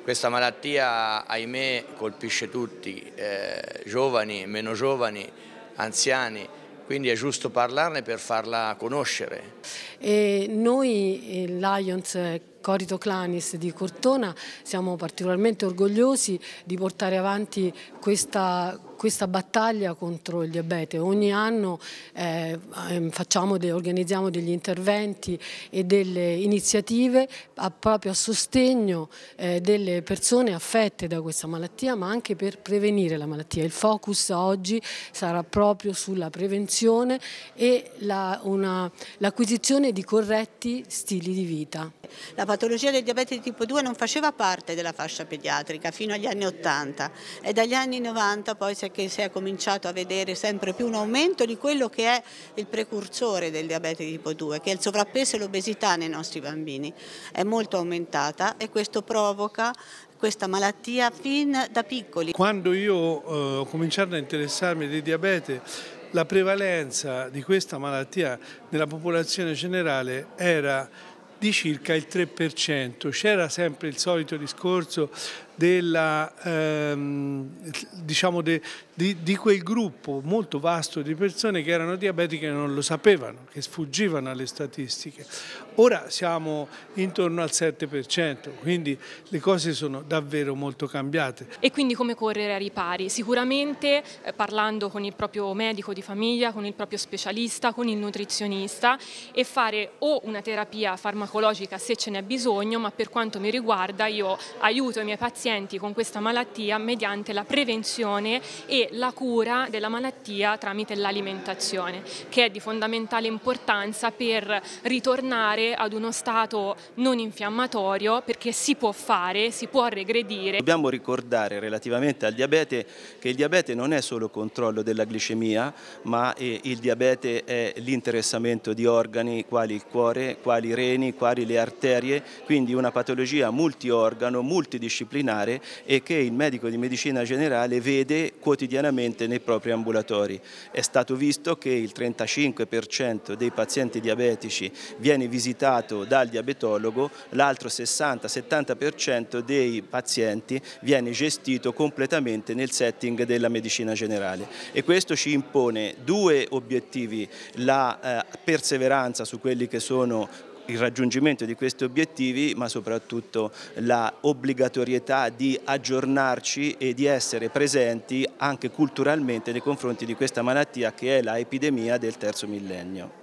Questa malattia, ahimè, colpisce tutti, giovani, meno giovani, anziani, quindi è giusto parlarne per farla conoscere. E noi, il Lions Corito Clanis di Cortona, siamo particolarmente orgogliosi di portare avanti questa battaglia contro il diabete. Ogni anno organizziamo degli interventi e delle iniziative proprio a sostegno delle persone affette da questa malattia, ma anche per prevenire la malattia. Il focus oggi sarà proprio sulla prevenzione e l'acquisizione di corretti stili di vita. La patologia del diabete di tipo 2 non faceva parte della fascia pediatrica fino agli anni 80 e dagli anni 90 poi si è cominciato a vedere sempre più un aumento di quello che è il precursore del diabete di tipo 2, che è il sovrappeso e l'obesità nei nostri bambini. È molto aumentata e questo provoca questa malattia fin da piccoli. Quando io ho cominciato a interessarmi di diabete, la prevalenza di questa malattia nella popolazione generale era di circa il 3%. C'era sempre il solito discorso di quel gruppo molto vasto di persone che erano diabetiche e non lo sapevano, che sfuggivano alle statistiche. Ora siamo intorno al 7%, quindi le cose sono davvero molto cambiate. E quindi come correre ai ripari? Sicuramente parlando con il proprio medico di famiglia, con il proprio specialista, con il nutrizionista e fare o una terapia farmacologica se ce n'è bisogno, ma per quanto mi riguarda io aiuto i miei pazienti con questa malattia mediante la prevenzione e la cura della malattia tramite l'alimentazione, che è di fondamentale importanza per ritornare ad uno stato non infiammatorio, perché si può fare, si può regredire. Dobbiamo ricordare relativamente al diabete che il diabete non è solo controllo della glicemia, ma il diabete è l'interessamento di organi quali il cuore, quali i reni, quali le arterie, quindi una patologia multiorgano, multidisciplinare e che il medico di medicina generale vede quotidianamente nei propri ambulatori. È stato visto che il 35% dei pazienti diabetici viene visitato dal diabetologo, l'altro 60-70% dei pazienti viene gestito completamente nel setting della medicina generale. E questo ci impone due obiettivi: la perseveranza su quelli che sono il raggiungimento di questi obiettivi, ma soprattutto la obbligatorietà di aggiornarci e di essere presenti anche culturalmente nei confronti di questa malattia che è l'epidemia del terzo millennio.